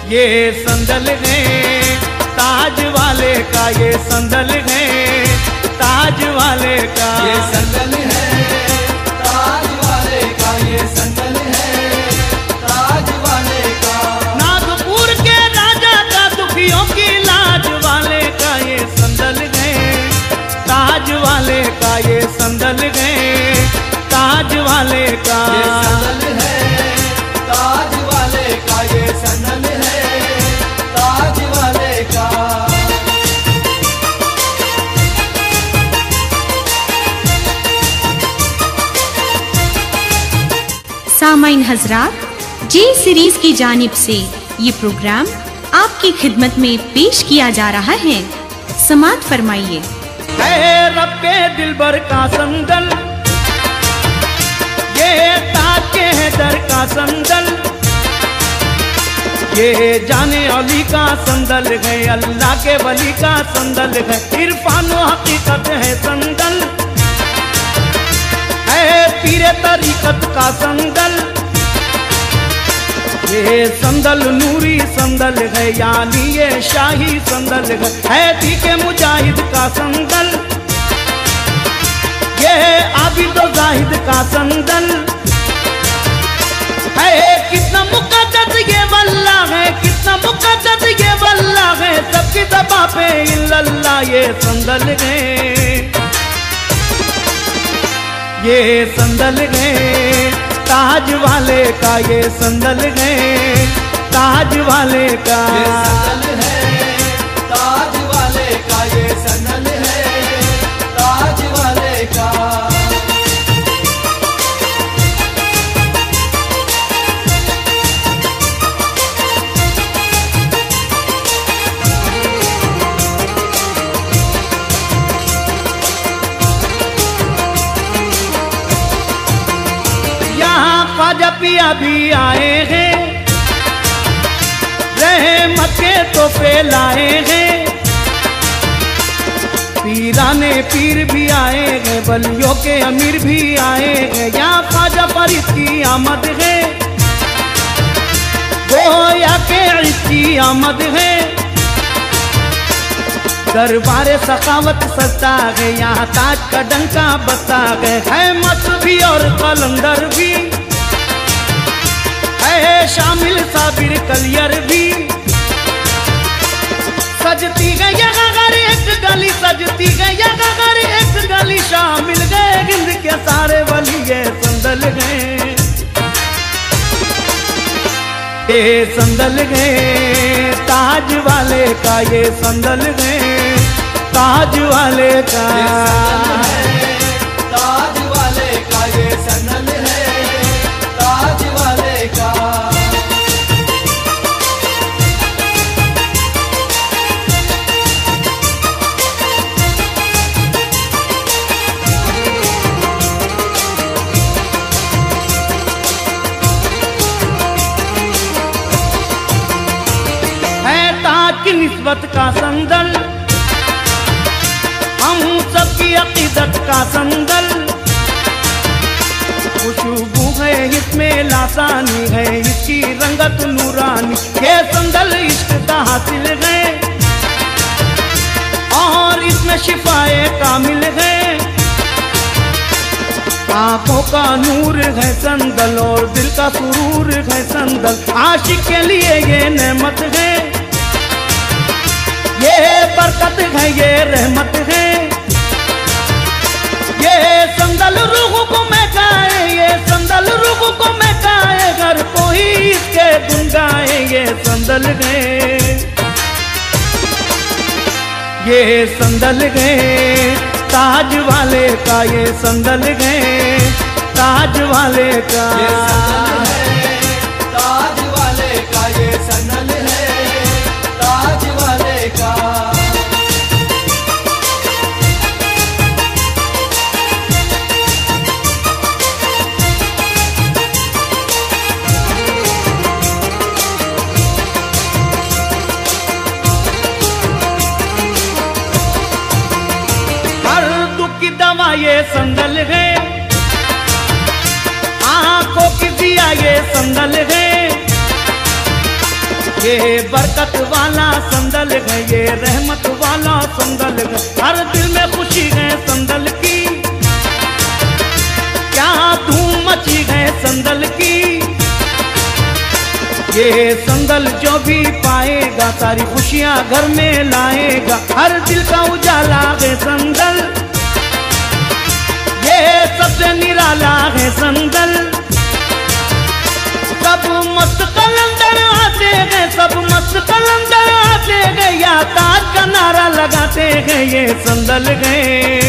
ये संदल है ताज वाले का, ये संदल है ताज वाले का, ये संदल है ताज वाले का, ये संदल है ताज वाले का। नागपुर के राजा का दुखियों की लाज वाले का, ये संदल है ताज वाले का, ये संदल है ताज वाले का, ये संदल है ताज वाले का, ये संदल है ताज वाले का। सामाइन हजरात, जे सीरीज की जानिब से ये प्रोग्राम आपकी खिदमत में पेश किया जा रहा है। समाअत फरमाइए। है रब के दिलबर का संदल, ये ताज के है दर का संदल, ये जाने अली का संदल है, अल्लाह के वली का संदल है, इरफान व हकीकत है संदल, है पीरे तरीकत का संदल, ये संदल नूरी संदल है, यानी ये शाही संदल है दी के मुजाहिद का संदल, ये आबिद व जाहिद का संदल है, कितना मुक़द्दस ये वल्लाह है, कितना मुक़द्दस ये वल्लाह है, सबकी ज़बां पे इल्लल्लाह ये संदल है, ये संदल है ताज वाले का, ये संदल है ताज वाले का, ये संदल है ताज वाले का, ये संदल है ताज वाले का। ख्वाजा पिया भी आए हैं, रहमत के तोहफे लाए हैं, पीराने पीर भी आए हैं, वलियों के अमीर भी आए हैं, यहाँ ख्वाजा फरीद की आमद है, गोया के इसकी आमद है, दरबार सखावत सस्ता है, यहाँ ताज का डंका बसता है मत भी और कलंदर भी है, शामिल साबिर कलियर भी, सजती है यहाँ घर एक गली, सजती है यहाँ घर एक गली, शामिल गए हिंद के सारे वली, ये संदल है, ये संदल है ताज वाले का, ये संदल है ताज वाले का, ताज वाले का, ये संदल है ताज वाले का। की निस्बत का संदल, हम सबकी अकीदत का संदल, खुशबू है इसमें लासानी है, इसकी रंगत नूरानी, ये संदल इश्क का हासिल है और इसमें शिफाए कामिल है, आंखों का नूर है संदल और दिल का सुरूर है संदल, आशिक के लिए ये नेमत है, ये बरकत है, ये रहमत है, ये संदल रूह को महकाए, ये संदल रूह को महकाए, हर कोई इसके गुन गाए, ये संदल है, ये संदल है ताज वाले का, ये संदल है ताज वाले का, ये संदल है ताज वाले का, ये संदल है ताज वाले का। हर दुख की दवा ये संदल है, आंखों की दिया ये संदल है, ये बरकत वाला संदल है, ये रहमत वाला संदल है, हर दिल में खुशी है संदल की, क्या धूम मची है संदल की। ये संदल जो भी पाएगा सारी खुशियां घर में लाएगा, हर दिल का उजाला है संदल, ये सबसे निराला है संदल। सब मस्त कलंदर आते हैं, सब मस्त कलंदर आते हैं, या ताज का नारा लगाते हैं, ये संदल है।